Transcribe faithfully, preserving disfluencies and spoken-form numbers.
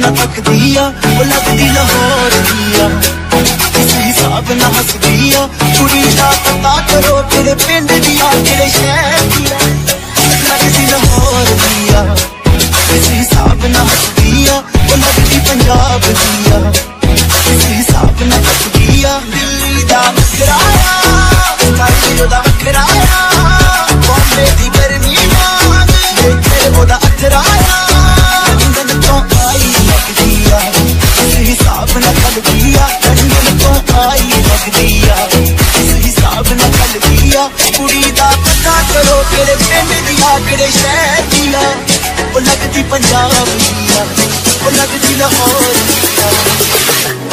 ना तकदी आ, वो लगदी लाहौर दी आ। किस हिसाब ना हसदी आ, कुड़ी दा पता करो तेरे पिंड दी आ, तेरे शहर दी आ, लगदी लाहौर दी आ। किस हिसाब ना हसदी आ, वो लगदी पंजाब दी आ। किस हिसाब ना हसदी आ, दिल्ली दा किराया स्टाइल दा किराया, बॉम्बे दी गर्मी नाल तेरे ओदा अथराया। लंदन तो आई लगदी आ, किस हिसाब ना चलदी आ, लंदन तो आई लगदी आ, किस हिसाब ना चलदी आ। कुड़ी दा पता करो तेरे पिंड दी आ, तेरे शहर दी आ, वो लगदी पंजाब दी आ, वो लगदी लाहौर दी आ।